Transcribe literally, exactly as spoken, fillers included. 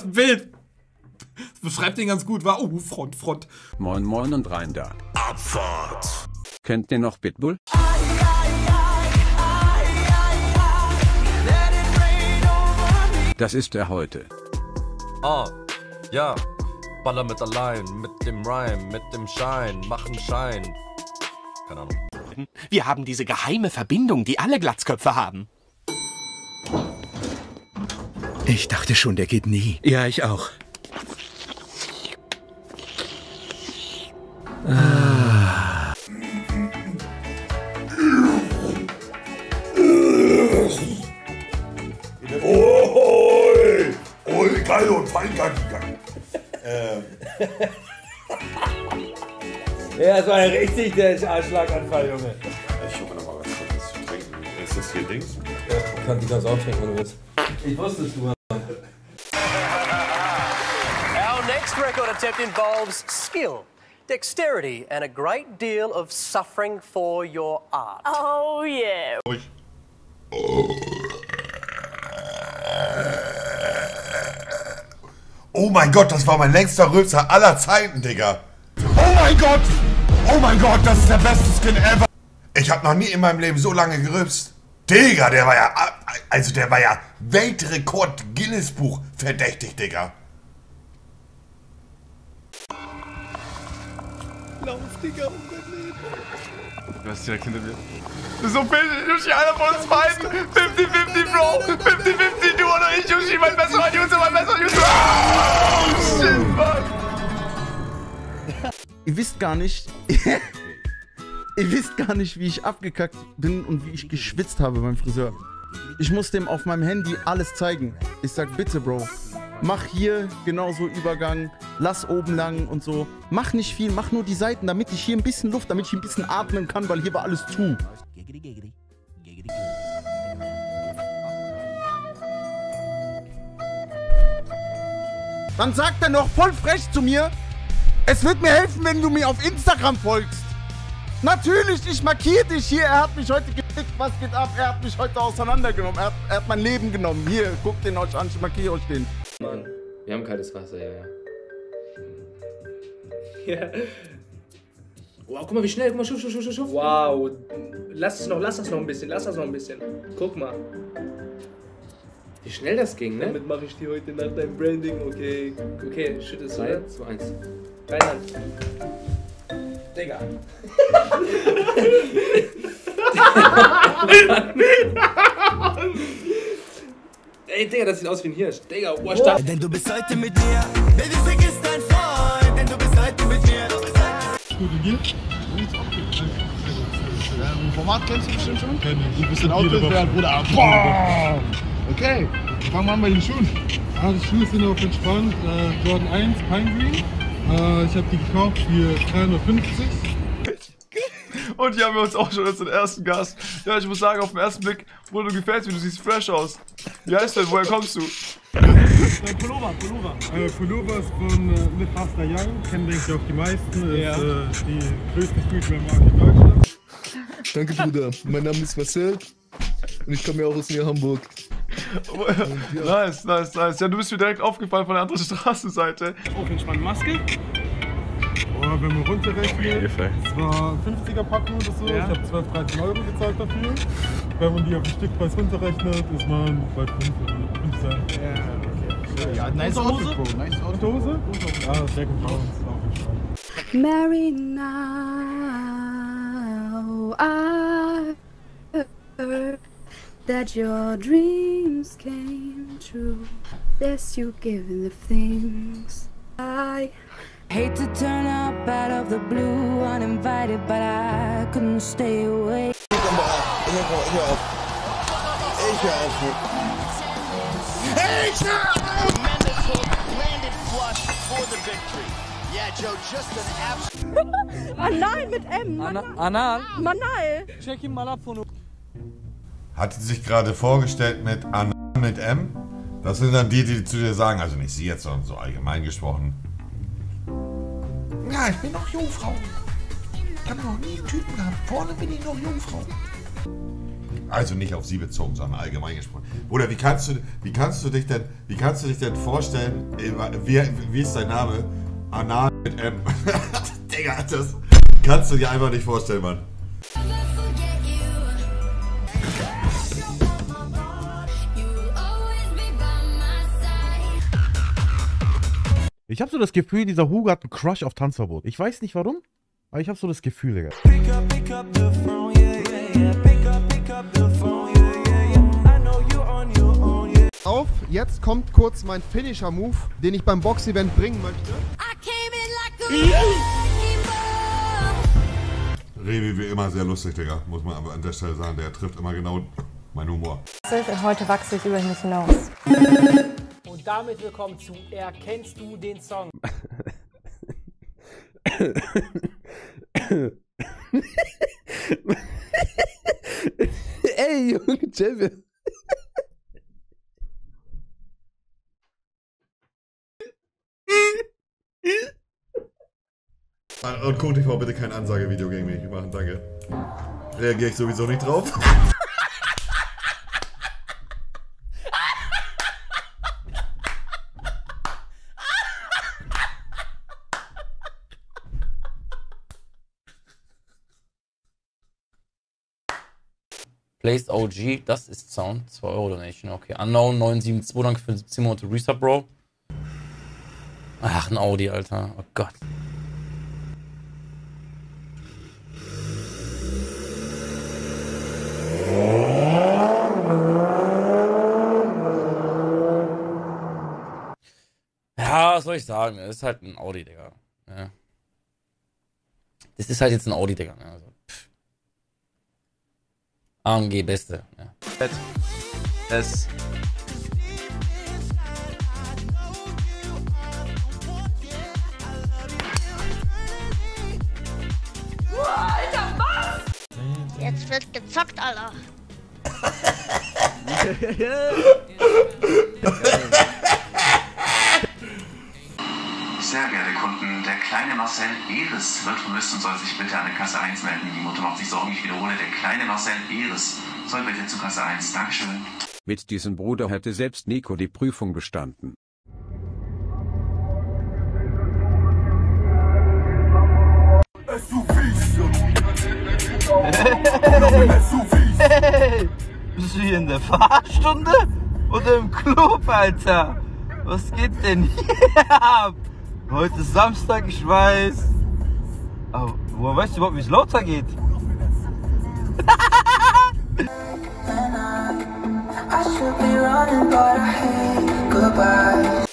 ein Bild. Das beschreibt den ganz gut, war. Oh, Front, Front. Moin Moin und rein da. Abfahrt. Kennt ihr noch Pitbull? Das ist er heute. Ah, ja. Baller mit allein, mit dem Rhyme, mit dem Schein, machen Schein. Keine Ahnung. Wir haben diese geheime Verbindung, die alle Glatzköpfe haben. Ich dachte schon, der geht nie. Ja, ich auch. Ah. Oi, oi, geil und fein, geil, geil. Ähm. Ja, das war ja richtig der Anschlaganfall, Junge. Ich hoffe noch mal was Gutes zu trinken. Ist das hier Dings? Ja, du kannst, du kannst auch trinken, wenn du willst. Ich wusste es, du. Our next record attempt involves skill, dexterity, and a great deal of suffering for your art. Oh yeah. Oh mein Gott, das war mein längster Rülpser aller Zeiten, Digga. Oh mein Gott! Oh mein Gott, das ist der beste Skin ever! Ich hab noch nie in meinem Leben so lange gerülpst. Digga, der war ja... Also der war ja Weltrekord Guinness-Buch verdächtig, Digga. Lauf, Digga, um dein Leben. Du hast direkt hinter mir. So bildet Yoshi, einer von uns beiden. fünfzig fünfzig, Bro. fünfzig fünfzig, du oder ich, Yoshi, mein besserer User, mein besserer User. Oh, shit, Mann. Ihr wisst gar nicht... Ihr wisst gar nicht, wie ich abgekackt bin und wie ich geschwitzt habe beim Friseur. Ich muss dem auf meinem Handy alles zeigen. Ich sag, bitte, Bro, mach hier genauso Übergang, lass oben lang und so. Mach nicht viel, mach nur die Seiten, damit ich hier ein bisschen Luft, damit ich ein bisschen atmen kann, weil hier war alles zu. Dann sagt er noch voll frech zu mir, es wird mir helfen, wenn du mir auf Instagram folgst. Natürlich, ich markiere dich hier. Er hat mich heute geklickt. Was geht ab? Er hat mich heute auseinandergenommen. Er hat, er hat mein Leben genommen. Hier, guckt den euch an. Ich markiere euch den. Mann, wir haben kaltes Wasser, ja, ja. Ja. Wow, guck mal, wie schnell. Guck mal, schuf, schuf, schuf, schuf. Wow. Lass es noch, lass das noch ein bisschen. Lass das noch ein bisschen. Guck mal. Wie schnell das ging, ne? Damit mache ich dir heute Nacht dein Branding. Okay. Okay, shit ist drei, zwei, eins. Reinhand. Digga. Ey, Digga, das sieht aus wie ein Hirsch. Digga, wow, stark. Denn du bist heute mit mir. Baby, vergiss dein Freund. Denn du bist heute mit mir. Gut, und dir? Ein Format kennst du bestimmt schon? Kenn ich. Du bist ein Outfit-Wert, Bruder. Boah! Okay, fangen wir an bei den Schuhen. Ah, die Schuhe sind auch entspannt. Äh, Jordan eins, Pine Green. Äh, ich habe die gekauft für dreihundertfünfzig. Und hier haben wir uns auch schon als den ersten Gast. Ja, ich muss sagen, auf den ersten Blick, Bruder, du gefällst mir, du siehst fresh aus. Wie heißt denn, woher kommst du? Äh, Pullover, Pullover. Äh, Pullover ist von äh, Live Faster Young, kennen denke ich auch die meisten. Ja. Ist äh, die größte Streetwear-Marke in Deutschland. Danke, Bruder. Mein Name ist Marcel und ich komme ja auch aus Nähe Hamburg. Ja. Nice, nice, nice. Ja, du bist mir direkt aufgefallen von der anderen Straßenseite. Auf entspannt Maske. Oh, wenn man runterrechnet, das war fünfziger Packung oder so. Ja. Ich habe zwölf, dreizehn Euro gezahlt dafür. Wenn man die auf den Stückpreis runterrechnet, ist man bei fünf Cent. Ja, okay. Ja, nice Outfit, Bro. Nice Outfit. Hose? Ja, sehr gut bei uns. Auch entspannt. Marry now, I heard that your dreams came true. Yes, you given the things I hate to turn up out of the blue uninvited, but I couldn't stay away. Ich hör auf. Ich hör auf. Ich hör auf. Anal mit M. Anal? Manal. Check ihn mal ab von. Hat sie sich gerade vorgestellt mit Anal mit M? Das sind dann die, die zu dir sagen, also nicht sie jetzt, sondern so allgemein gesprochen. Ja, ich bin noch Jungfrau. Ich habe noch nie einen Typen gehabt. Vorne bin ich noch Jungfrau. Also nicht auf sie bezogen, sondern allgemein gesprochen. Bruder, wie kannst du, wie kannst du dich denn, wie kannst du dich denn vorstellen, wie, wie ist dein Name? Anal mit M. Digga, das kannst du dir einfach nicht vorstellen, Mann. Ich habe so das Gefühl, dieser Hugo hat einen Crush auf Tanzverbot. Ich weiß nicht warum, aber ich habe so das Gefühl, Digga. Auf, jetzt kommt kurz mein Finisher-Move, den ich beim Box-Event bringen möchte. Revi wie immer sehr lustig, Digga. Muss man aber an der Stelle sagen, der trifft immer genau meinen Humor. Heute wachse ich über mich hinaus. Und damit willkommen zu Erkennst du den Song? Ey, Junge, Jebbe. Und CoTV bitte kein Ansagevideo gegen mich machen, danke. Reagiere ich sowieso nicht drauf. Placed O G, das ist Sound. zwei Euro Donation, okay. Unknown neun sieben zwei, danke für siebzehn Monate Resub, Bro. Ach, ein Audi, Alter. Oh Gott. Ja, was soll ich sagen? Das ist halt ein Audi, Digga. Ja. Das ist halt jetzt ein Audi, Digga. Ja, also. A M G Beste. Ja. S. Alter, was? Jetzt wird gezockt, Alter. Sehr geehrte Kunden, der kleine Marcel Eres wird vermisst und soll sich bitte an der Kasse eins melden. Die Mutter macht sich Sorgen, ich wiederhole, der kleine Marcel Eres soll bitte zu Kasse eins. Dankeschön. Mit diesem Bruder hätte selbst Nico die Prüfung bestanden. Hey, bist du hier in der Fahrstunde oder im Club, Alter? Was geht denn hier ab? Heute ist Samstag, ich weiß. Aber woher weißt du überhaupt, wie es lauter geht? I should be running, but I hate goodbyes.